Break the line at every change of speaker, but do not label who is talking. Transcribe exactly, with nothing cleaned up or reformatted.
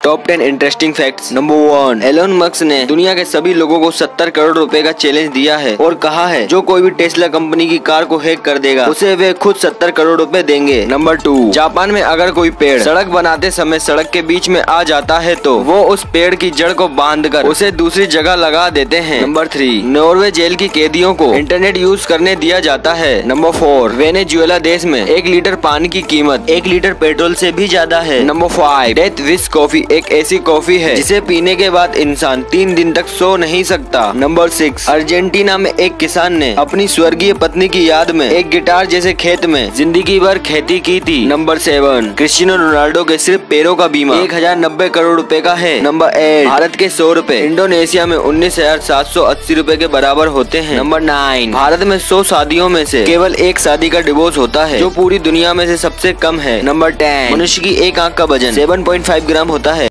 Top ten interesting facts. Number one, Elon Musk ने दुनिया के सभी लोगों को सत्तर करोड़ रुपए का चैलेंज दिया है और कहा है जो कोई भी टेस्ला कंपनी की कार को हैक कर देगा उसे वे खुद सत्तर करोड़ रुपए देंगे। नंबर टू, जापान में अगर कोई पेड़ सड़क बनाते समय सड़क के बीच में आ जाता है तो वो उस पेड़ की जड़ को बांधकर उसे दूसरी जगह लगा देते हैं। नंबर थ्री, नॉर्वे जेल की कैदियों को इंटरनेट यूज करने दिया जाता है। नंबर फोर, वेनेजुएला देश में एक लीटर पानी की कीमत एक लीटर पेट्रोल से भी ज्यादा है। Number five, death wish coffee एक ऐसी कॉफी है जिसे पीने के बाद इंसान तीन दिन तक सो नहीं सकता। नंबर सिक्स, अर्जेंटीना में एक किसान ने अपनी स्वर्गीय पत्नी की याद में एक गिटार जैसे खेत में जिंदगी भर खेती की थी। नंबर सेवन, क्रिस्टियानो रोनाल्डो के सिर्फ पैरों का बीमा एक हजार नब्बे करोड़ रुपए का है। नंबर एट, भारत के सौ रुपए इंडोनेशिया में उन्नीस हजार सात सौ अस्सी रुपए के बराबर होते हैं। नंबर नाइन, भारत में सौ शादियों में से केवल एक शादी का डिवोर्स होता है जो पूरी दुनिया में से सबसे कम है। नंबर टेन, मनुष्य की एक आंख का वजन सात पॉइंट पाँच ग्राम होता है।